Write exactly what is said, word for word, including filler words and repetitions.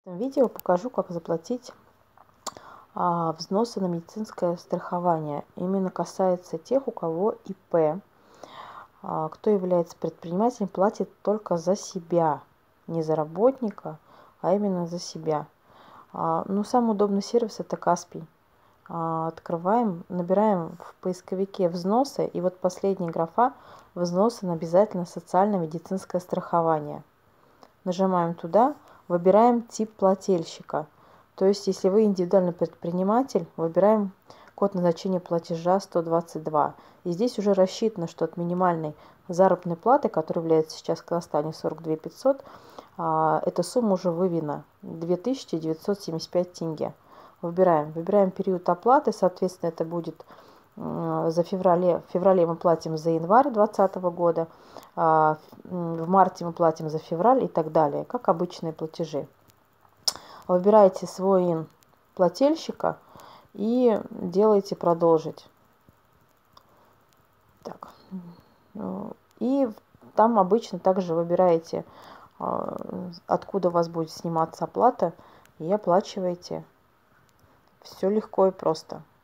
В этом видео покажу, как заплатить а, взносы на медицинское страхование. Именно касается тех, у кого И П. А, кто является предпринимателем, платит только за себя, не за работника, а именно за себя. А, ну, самый удобный сервис — это Каспий. А, открываем, набираем в поисковике взносы, и вот последняя графа — взносы на обязательное социально-медицинское страхование. Нажимаем туда, выбираем тип плательщика. То есть, если вы индивидуальный предприниматель, выбираем код назначения платежа сто двадцать два. И здесь уже рассчитано, что от минимальной заработной платы, которая является сейчас в Казахстане сорок две тысячи пятьсот, эта сумма уже выведена две тысячи девятьсот семьдесят пять тенге. Выбираем. Выбираем период оплаты, соответственно, это будет за феврале. В феврале мы платим за январь две тысячи двадцатого года, в марте мы платим за февраль и так далее, как обычные платежи. Выбираете свой ин плательщика и делаете продолжить. Так. И там обычно также выбираете, откуда у вас будет сниматься оплата, и оплачиваете. Все легко и просто.